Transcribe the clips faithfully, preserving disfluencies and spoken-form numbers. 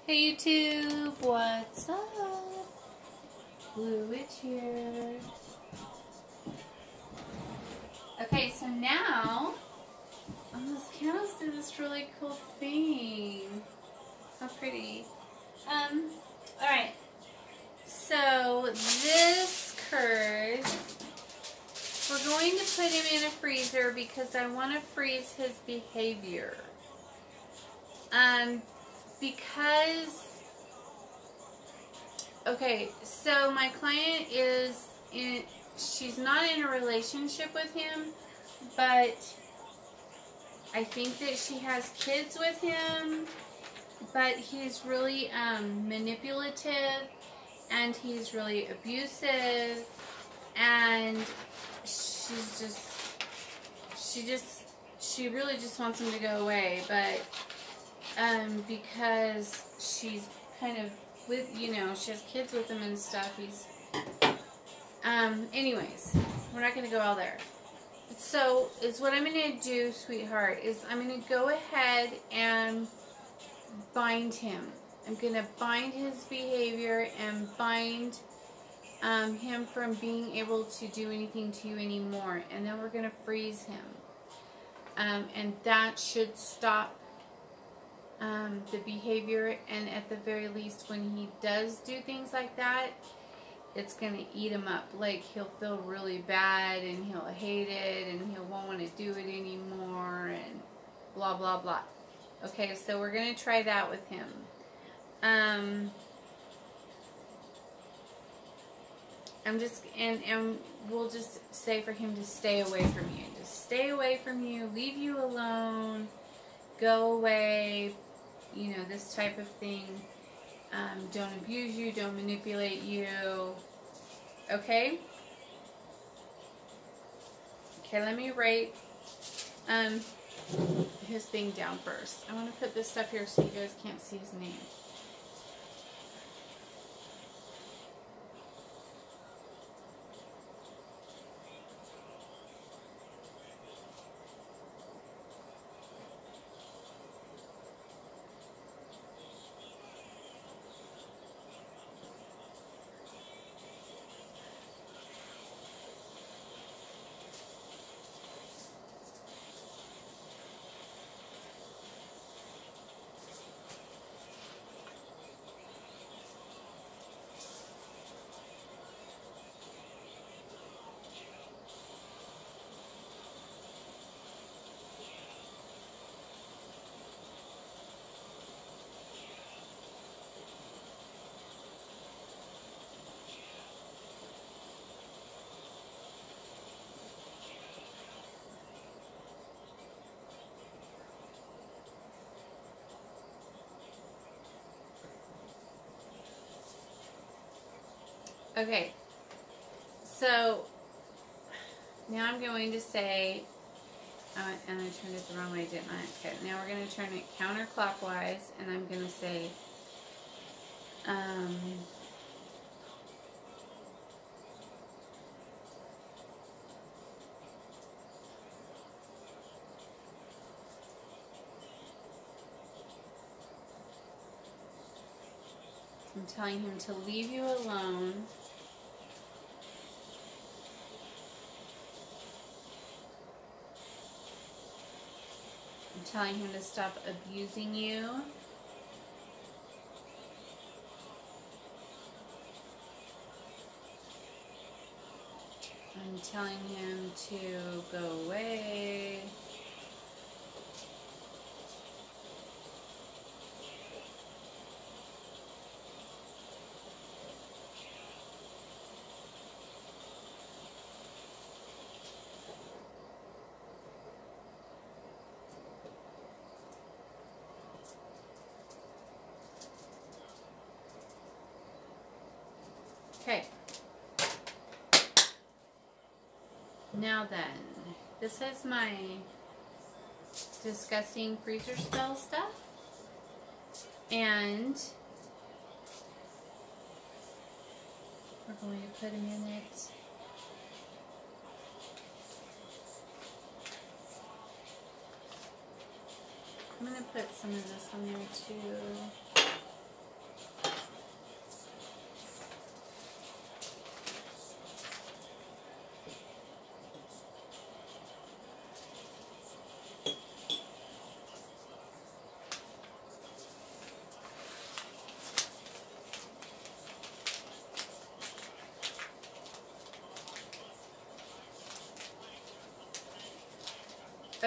Hey YouTube, what's up? Blue Witch here. Okay, so now, oh, those candles do this really cool thing. How pretty. Um, alright. So, this curse, we're going to put him in a freezer because I want to freeze his behavior. Um, because, okay, so my client is in, she's not in a relationship with him, but I think that she has kids with him, but he's really um, manipulative, and he's really abusive, and she's just, she just, she really just wants him to go away, but um, because she's kind of with, you know, she has kids with him and stuff, he's, um, anyways, we're not going to go all there. So, is what I'm going to do, sweetheart, is I'm going to go ahead and bind him. I'm going to bind his behavior and bind um, him from being able to do anything to you anymore. And then we're going to freeze him. Um, and that should stop um, the behavior. And at the very least, when he does do things like that, it's going to eat him up. Like, he'll feel really bad, and he'll hate it, and he won't want to do it anymore, and blah, blah, blah. Okay, so we're going to try that with him. Um, I'm just, and, and we'll just say for him to stay away from you. Just stay away from you, leave you alone, go away, you know, this type of thing. Um, don't abuse you, don't manipulate you. Okay? Okay, let me write um, his thing down first. I want to put this stuff here so you guys can't see his name. Okay, so now I'm going to say, uh, and I turned it the wrong way, didn't I? Okay, now we're going to turn it counterclockwise, and I'm going to say, um, I'm telling him to leave you alone. I'm telling him to stop abusing you. I'm telling him to go away. Okay. Now then, this is my disgusting freezer spell stuff. And we're going to put him in it. I'm going to put some of this on there too.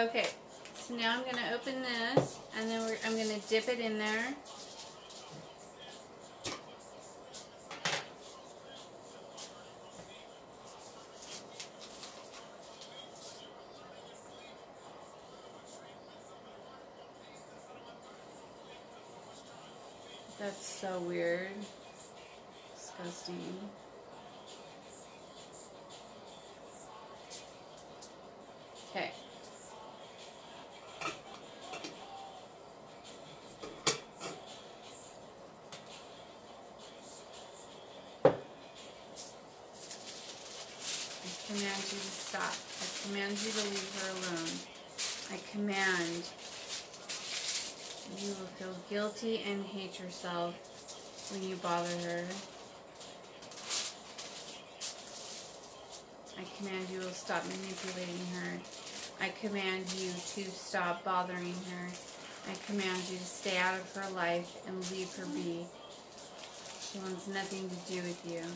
Okay, so now I'm going to open this, and then we're, I'm going to dip it in there. That's so weird. Disgusting. Okay. I command you to stop. I command you to leave her alone. I command you will feel guilty and hate yourself when you bother her. I command you will stop manipulating her. I command you to stop bothering her. I command you to stay out of her life and leave her be. She wants nothing to do with you.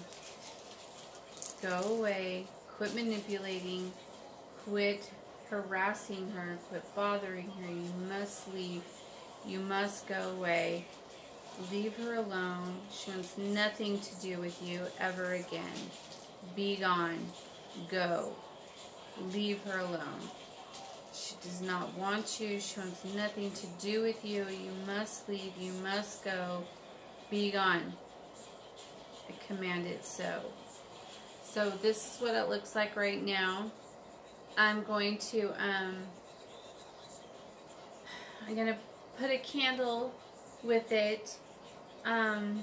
Go away. Quit manipulating. Quit harassing her. Quit bothering her. You must leave. You must go away. Leave her alone. She wants nothing to do with you ever again. Be gone. Go. Leave her alone. She does not want you. She wants nothing to do with you. You must leave. You must go. Be gone. I command it so. So this is what it looks like right now. I'm going to, um, I'm going to put a candle with it. Um,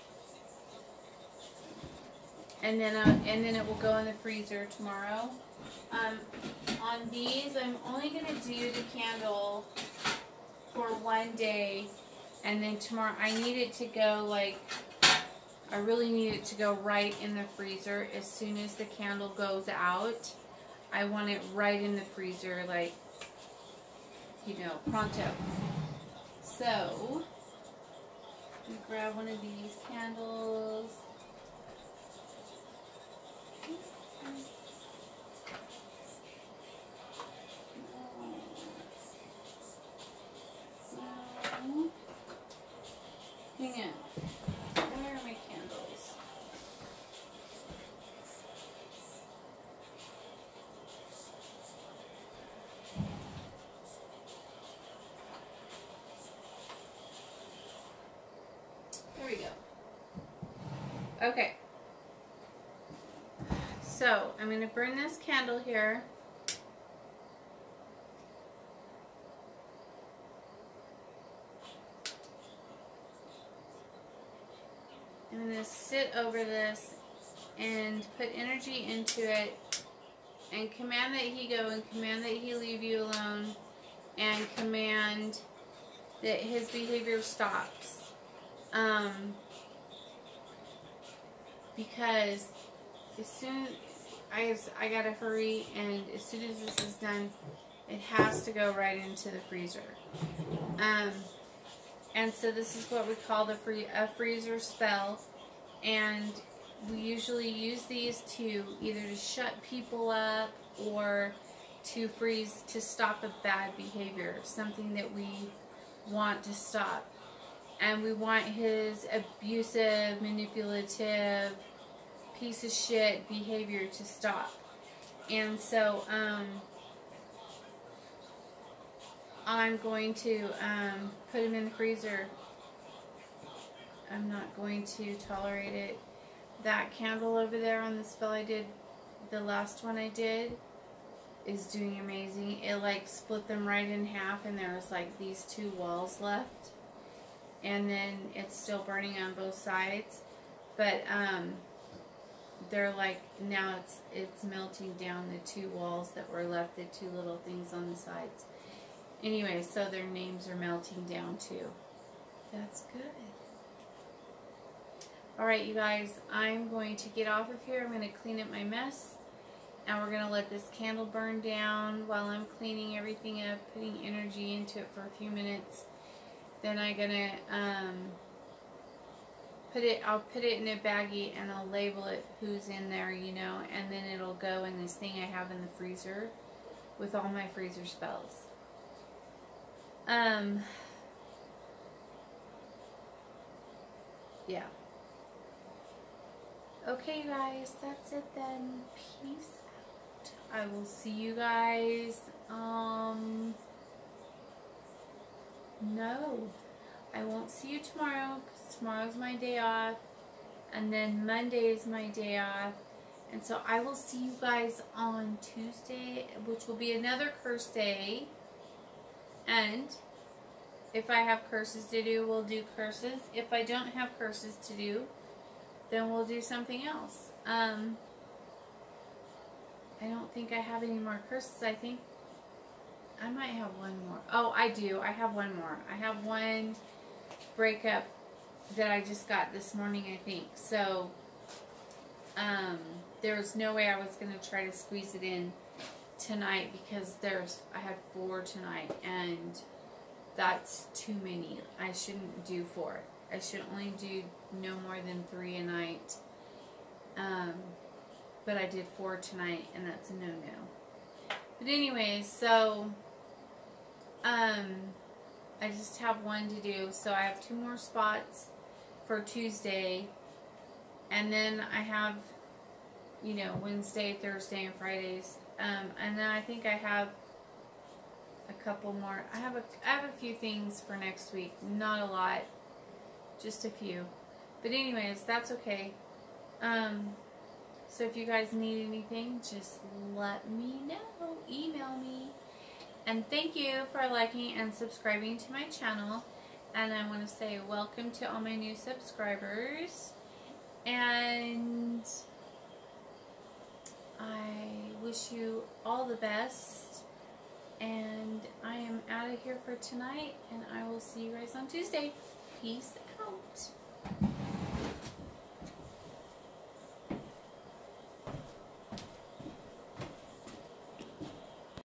and then, uh, and then it will go in the freezer tomorrow. Um, on these, I'm only going to do the candle for one day, and then tomorrow, I need it to go like, I really need it to go right in the freezer as soon as the candle goes out. I want it right in the freezer, like, you know, pronto. So, let me grab one of these candles. Hang on. Where are my candles? There we go. Okay. So, I'm going to burn this candle here. I'm going to sit over this and put energy into it and command that he go and command that he leave you alone and command that his behavior stops. Um, because as soon I, I gotta hurry, and as soon as this is done, it has to go right into the freezer. Um, and so this is what we call the free, a freezer spell, and we usually use these to either to shut people up or to freeze, to stop a bad behavior, something that we want to stop. And we want his abusive, manipulative, piece of shit behavior to stop. And so, um, I'm going to um, put him in the freezer. I'm not going to tolerate it. That candle over there on the spell I did, the last one I did, is doing amazing. It like split them right in half, and there was like these two walls left. And then it's still burning on both sides. But um, they're like, now it's it's melting down the two walls that were left, the two little things on the sides. Anyway, so their names are melting down too. That's good. Alright, you guys, I'm going to get off of here. I'm going to clean up my mess. And we're going to let this candle burn down while I'm cleaning everything up, putting energy into it for a few minutes. Then I'm going to um, put it, I'll put it in a baggie and I'll label it who's in there, you know, and then it'll go in this thing I have in the freezer. with all my freezer spells. Um, yeah. Okay, guys, that's it then. Peace out. I will see you guys, um, no, I won't see you tomorrow, because tomorrow's my day off, and then Monday is my day off, and so I will see you guys on Tuesday, which will be another curse day, and if I have curses to do, we'll do curses. If I don't have curses to do, then we'll do something else. Um, I don't think I have any more curses. I think I might have one more. Oh, I do. I have one more. I have one breakup that I just got this morning, I think. So, um, there was no way I was going to try to squeeze it in tonight because there's, I had four tonight, and that's too many. I shouldn't do four. I should only do no more than three a night. Um, but I did four tonight, and that's a no-no. But anyways, so, um, I just have one to do. So I have two more spots for Tuesday. And then I have, you know, Wednesday, Thursday, and Fridays. Um, and then I think I have a couple more. I have a, I have a few things for next week. Not a lot. Just a few. But anyways, that's okay. Um, so if you guys need anything, just let me know. Email me. And thank you for liking and subscribing to my channel. And I want to say welcome to all my new subscribers. And I wish you all the best. And I am out of here for tonight. And I will see you guys on Tuesday. Peace out.